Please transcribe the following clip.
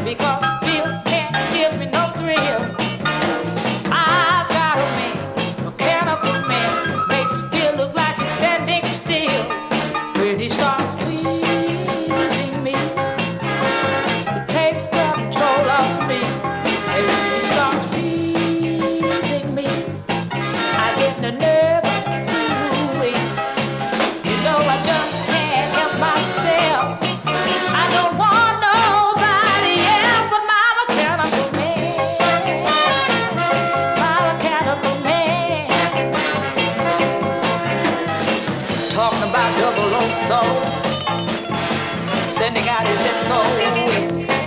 because Bill can't give me no thrill. I've got a man, mechanical man, makes Bill look like he's standing still. When he starts squeezing me, he takes control of me. And when he starts teasing me, I get the nerve ooey. You know I just can't help myself. I don't want nobody else but my mechanical man. My mechanical man. Talking about 007, sending out his SOS.